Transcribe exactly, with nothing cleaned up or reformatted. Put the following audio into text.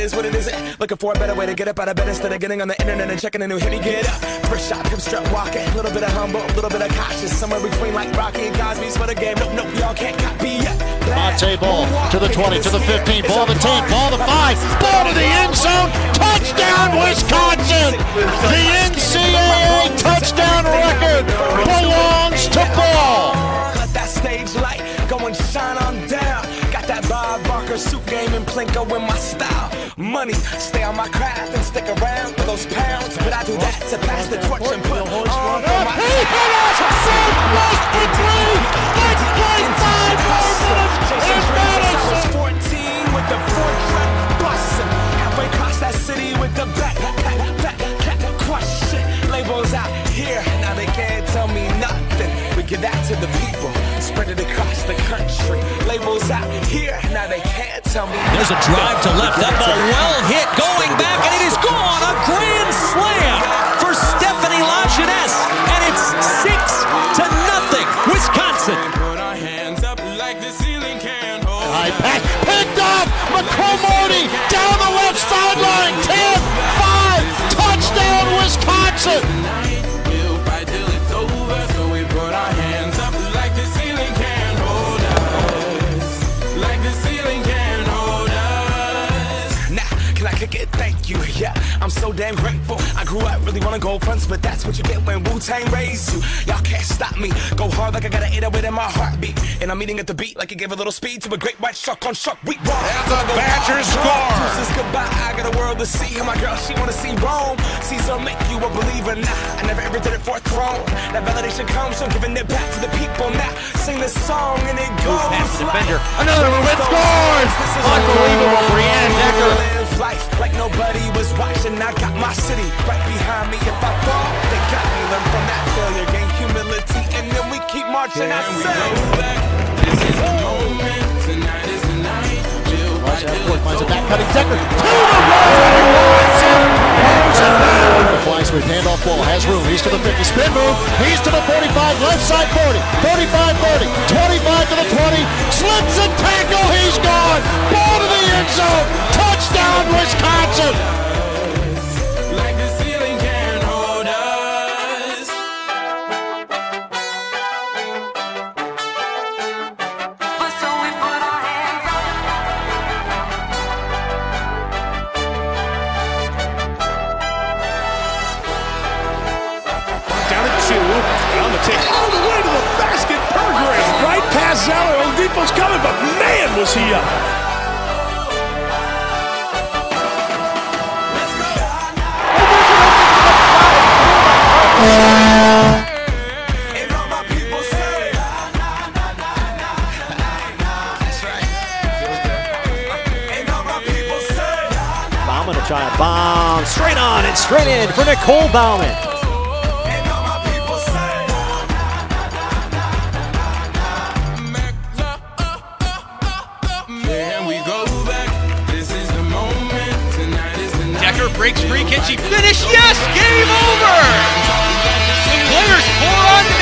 is what it isn't. Looking for a better way to get up out of bed instead of getting on the internet and checking a new hit. Me get up, first shot, hip strut walking. A little bit of humble, a little bit of cautious. Somewhere between like Rocky and Cosby's for the game. Nope, nope, y'all can't copy yet. Monte ball to the twenty, to the fifteen, ball to the ten, ball to the five, ball to the end zone. Touchdown, Wisconsin! The N C double A touchdown record belongs to Ball. Let that stage light go and shine on down. Got that Bob Barker suit game and Plinko in my style. Money, stay on my craft and stick around for those pounds. But I do that to pass the torch and put on for my He hit us! Save plus for three! six point five more minutes in Madison! I was fourteen with the four track bustin'. Halfway across that city with the back, back, back, back, crush it. Labels out here, now they can't tell me nothing. We give that to the people, spread it across the country. Labels out here, now they can't tell me nothing. There's a drive to left, that ball well hit, going back, and it is gone. A grand slam for Stephanie Lajeunesse, and it's six to nothing, Wisconsin. High pass, picked off, McComarty down the left sideline, ten five, touchdown Wisconsin! Thank you, yeah, I'm so damn grateful. I grew up really wanna go fronts, but that's what you get when Wu-Tang raised you. Y'all can't stop me, go hard like I got an eight oh eight in my heartbeat. And I'm eating at the beat like it gave a little speed to a great white shark on shark week. As the Badgers score! Deuces goodbye, I got a world to see. And my girl, she wanna see Rome. Caesar make you a believer, nah, I never ever did it for a throne. That validation comes from giving it back to the people now. Sing this song and it goes like defender. Another move, it scores! Unbelievable, Brianna Decker. Life like nobody was watching. I got my city right behind me. If I fall, they got me. Learn from that failure, gain humility, and then we keep marching. I say, this is the moment. Tonight is the night. Watch Airport finds a back cutting Decker to the right. Flying sweep, handoff ball, has room. He's to the fifty, spin move. He's to the forty-five, left side forty, thirty-five thirty, twenty-five to the twenty, slips and tackle. He's gone. Ball to the end zone. Touchdown, Wisconsin! Like the ceiling can't hold us. But so we put our hands up. Down at two, and on the take all the way to the basket. Pergram right past Zeller. Oladipo's coming, but man, was he up! Bauman to try a bomb, straight on and straight in for Nicole Bauman. Decker breaks free, can she finish? Yes, game over! The players pour on